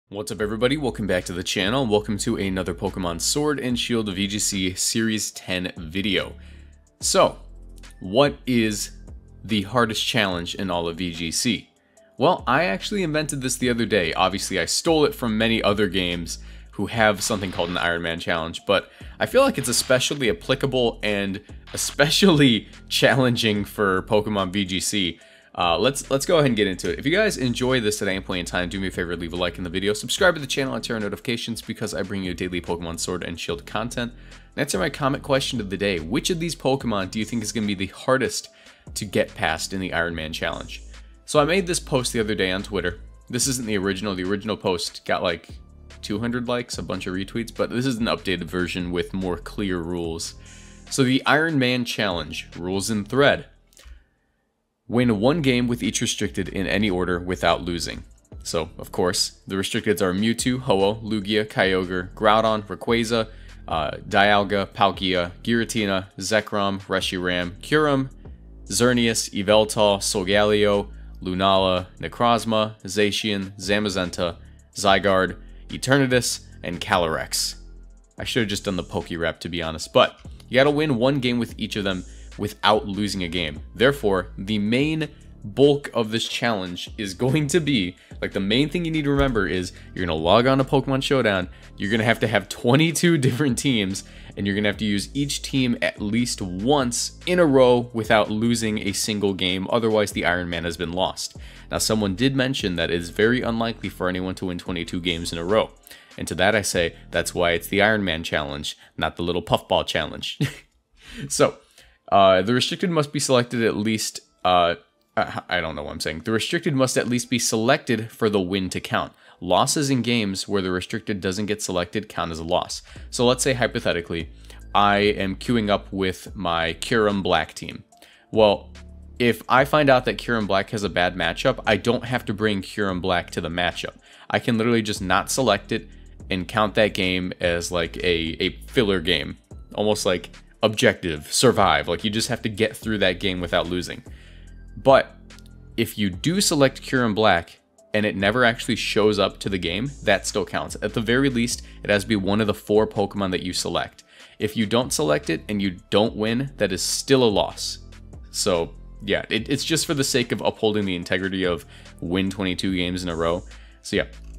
What's up everybody, welcome back to the channel, welcome to another Pokemon Sword and Shield VGC Series 10 video. So, what is the hardest challenge in all of VGC? Well, I actually invented this the other day. Obviously I stole it from many other games who have something called an Iron Man challenge, but I feel like it's especially applicable and especially challenging for Pokemon VGC. Let's go ahead and get into it. If you guys enjoy this at any point in time, do me a favor, leave a like in the video, subscribe to the channel, and turn on notifications because I bring you daily Pokemon Sword and Shield content. And answer my comment question of the day. Which of these Pokemon do you think is going to be the hardest to get past in the Iron Man challenge? So I made this post the other day on Twitter. This isn't the original. The original post got like 200 likes, a bunch of retweets, but this is an updated version with more clear rules. So the Iron Man challenge, rules in thread. Win one game with each restricted in any order without losing. So, of course, the restricteds are Mewtwo, Ho-Oh, Lugia, Kyogre, Groudon, Rayquaza, Dialga, Palkia, Giratina, Zekrom, Reshiram, Kyurem, Xerneas, Yveltal, Solgaleo, Lunala, Necrozma, Zacian, Zamazenta, Zygarde, Eternatus, and Calyrex. I should have just done the Pokerap to be honest, but you gotta win one game with each of them without losing a game. Therefore, the main bulk of this challenge is going to be, like the main thing you need to remember is you're going to log on to Pokemon Showdown, you're going to have 22 different teams, and you're going to have to use each team at least once in a row without losing a single game, otherwise the Iron Man has been lost. Now someone did mention that it is very unlikely for anyone to win 22 games in a row. And to that I say, that's why it's the Iron Man challenge, not the little puffball challenge. So, the restricted must be selected at least, I don't know what I'm saying. The restricted must at least be selected for the win to count. Losses in games where the restricted doesn't get selected count as a loss. So let's say hypothetically, I am queuing up with my Kyurem Black team. Well, if I find out that Kyurem Black has a bad matchup, I don't have to bring Kyurem Black to the matchup. I can literally just not select it and count that game as like a filler game. Almost like objective, survive, like you just have to get through that game without losing. But if you do select Kyurem Black and it never actually shows up to the game, that still counts. At the very least, it has to be one of the 4 Pokemon that you select. If you don't select it and you don't win, that is still a loss. So yeah, it's just for the sake of upholding the integrity of win 22 games in a row. So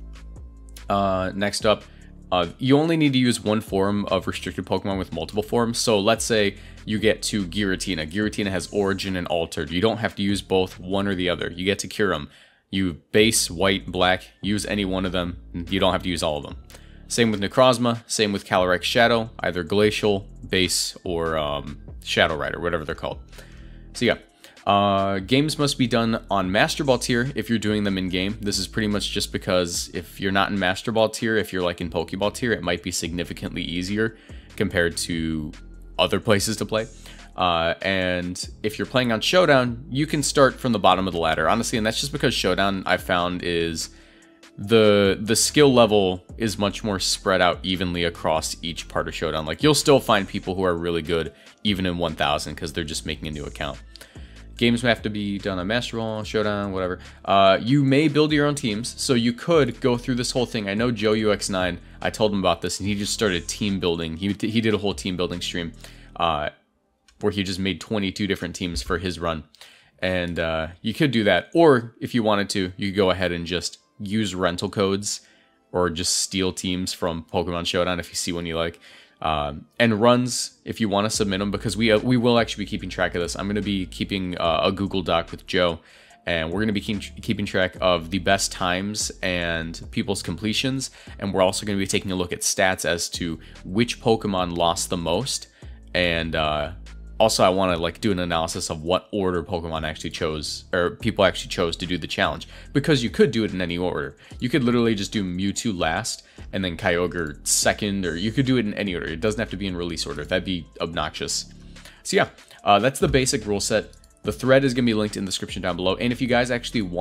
yeah, next up, you only need to use one form of restricted Pokemon with multiple forms. So let's say you get to Giratina. Giratina has Origin and Altered. You don't have to use both, one or the other. You get to Kyurem. You base, white, black, use any one of them. You don't have to use all of them. Same with Necrozma, same with Calyrex Shadow, either Glacial, Base, or Shadow Rider, whatever they're called. So yeah. Games must be done on Master Ball tier if you're doing them in game. This is pretty much just because if you're not in Master Ball tier, if you're like in Pokeball tier, it might be significantly easier compared to other places to play. And if you're playing on Showdown, you can start from the bottom of the ladder, honestly, and that's just because Showdown I found is the skill level is much more spread out evenly across each part of Showdown. Like you'll still find people who are really good even in 1000 because they're just making a new account. Games have to be done on Master Ball, Showdown, whatever. You may build your own teams, so you could go through this whole thing. I know Joe UX9, I told him about this, and he just started team building. He did a whole team building stream where he just made 22 different teams for his run. And you could do that. Or if you wanted to, you could go ahead and just use rental codes or just steal teams from Pokemon Showdown if you see one you like. And runs, if you want to submit them, because we will actually be keeping track of this. I'm going to be keeping a Google Doc with Joe, and we're going to be keeping track of the best times and people's completions, and we're also going to be taking a look at stats as to which Pokemon lost the most, and also I want to like do an analysis of what order Pokemon actually chose, or people actually chose to do the challenge, because you could do it in any order. You could literally just do Mewtwo last, and then Kyogre second, or you could do it in any order. It doesn't have to be in release order. That'd be obnoxious. So yeah, that's the basic rule set. The thread is going to be linked in the description down below. And if you guys actually want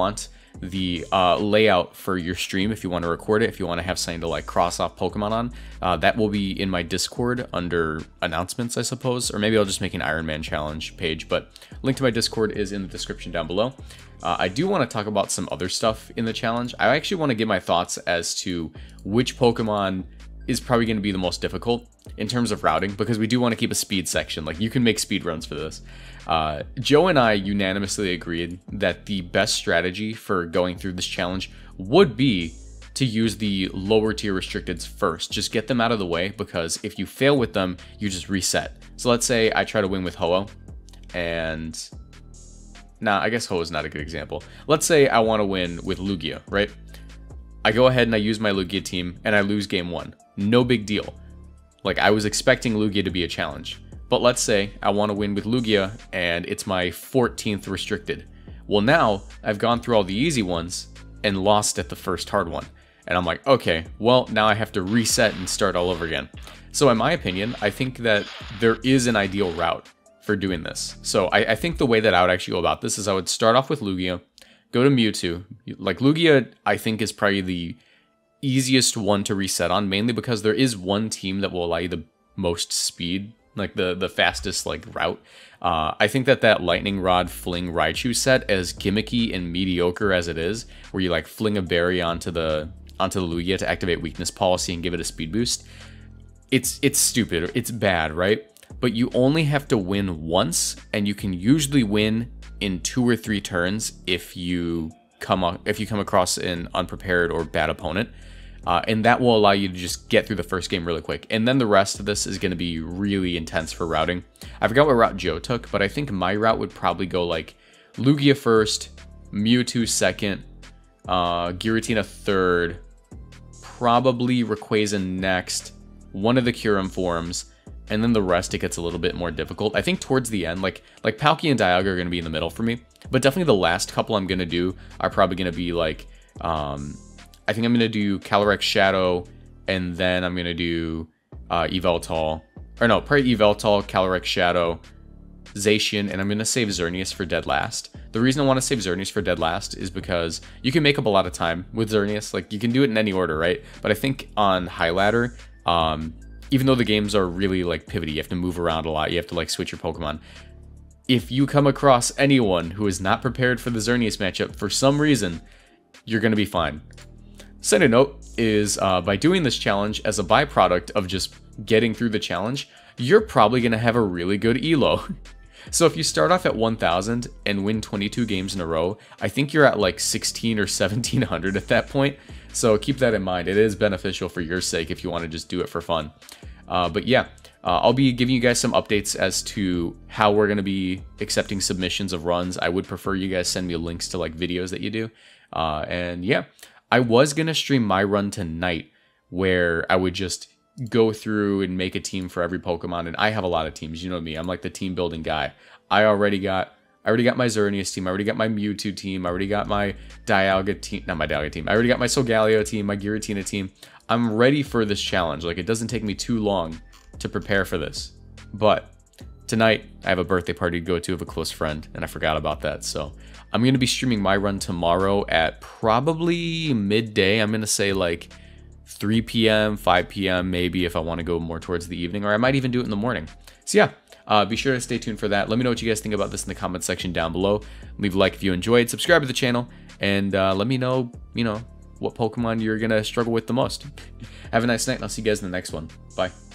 the layout for your stream if you want to record it, if you want to have something to like cross off Pokemon on. That will be in my Discord under announcements, I suppose, or maybe I'll just make an Iron Man challenge page, but link to my Discord is in the description down below. I do want to talk about some other stuff in the challenge. I actually want to give my thoughts as to which Pokemon is probably going to be the most difficult in terms of routing, because we do want to keep a speed section. Like, you can make speed runs for this. Joe and I unanimously agreed that the best strategy for going through this challenge would be to use the lower tier restricteds first. Just get them out of the way, because if you fail with them, you just reset. So let's say I try to win with Ho-Oh, and... Nah, I guess Ho is not a good example. Let's say I want to win with Lugia, right? I go ahead and I use my Lugia team, and I lose game 1. No big deal. Like, I was expecting Lugia to be a challenge. But let's say I want to win with Lugia, and it's my 14th restricted. Well, now, I've gone through all the easy ones, and lost at the first hard one. And I'm like, okay, well, now I have to reset and start all over again. So in my opinion, I think that there is an ideal route for doing this. So I think the way that I would actually go about this is I would start off with Lugia, go to Mewtwo. Like, Lugia, I think, is probably the easiest one to reset on, mainly because there is one team that will allow you the most speed, like the fastest like route. I think that Lightning Rod Fling Raichu set, as gimmicky and mediocre as it is, where you like fling a berry onto the Lugia to activate weakness policy and give it a speed boost, it's stupid, it's bad, right? But you only have to win once, and you can usually win in 2 or 3 turns if you come across an unprepared or bad opponent. And that will allow you to just get through the first game really quick. And then the rest of this is going to be really intense for routing. I forgot what route Joe took, but I think my route would probably go like Lugia first, Mewtwo second, Giratina third, probably Rayquaza next, one of the Kyurem forms, and then the rest, it gets a little bit more difficult. I think towards the end, like Palkia and Dialga are going to be in the middle for me, but definitely the last couple I'm going to do are probably going to be like, I think I'm going to do Calyrex Shadow, and then I'm going to do Yveltal, or no, probably Yveltal, Calyrex Shadow, Zacian, and I'm going to save Xerneas for dead last. The reason I want to save Xerneas for dead last is because you can make up a lot of time with Xerneas. Like, you can do it in any order, right? But I think on High Ladder, even though the games are really like pivoty, you have to move around a lot, you have to like switch your Pokemon. If you come across anyone who is not prepared for the Xerneas matchup for some reason, you're going to be fine. Side note is, by doing this challenge as a byproduct of just getting through the challenge, you're probably going to have a really good elo. So if you start off at 1000 and win 22 games in a row, I think you're at like 16 or 1700 at that point. So keep that in mind. It is beneficial for your sake if you want to just do it for fun. But yeah, I'll be giving you guys some updates as to how we're going to be accepting submissions of runs. I would prefer you guys send me links to like videos that you do. And yeah, I was going to stream my run tonight, where I would just go through and make a team for every Pokemon. And I have a lot of teams. You know me, I'm like the team building guy. I already got my Xerneas team, I already got my Mewtwo team, I already got my Dialga team, not my Dialga team, I already got my Solgaleo team, my Giratina team. I'm ready for this challenge. Like, it doesn't take me too long to prepare for this. But tonight, I have a birthday party to go to of a close friend, and I forgot about that. So I'm going to be streaming my run tomorrow at probably midday. I'm going to say like 3 p.m., 5 p.m. maybe, if I want to go more towards the evening, or I might even do it in the morning. So yeah, be sure to stay tuned for that. Let me know what you guys think about this in the comment section down below. Leave a like if you enjoyed, subscribe to the channel, and let me know, what Pokemon you're going to struggle with the most. Have a nice night, and I'll see you guys in the next one. Bye.